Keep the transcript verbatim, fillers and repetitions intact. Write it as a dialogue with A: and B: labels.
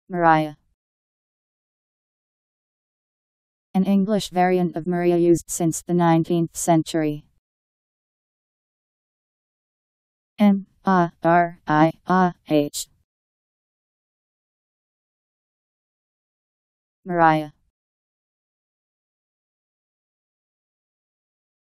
A: Mariah. An English variant of Maria used since the nineteenth century. M A R I A H. Mariah.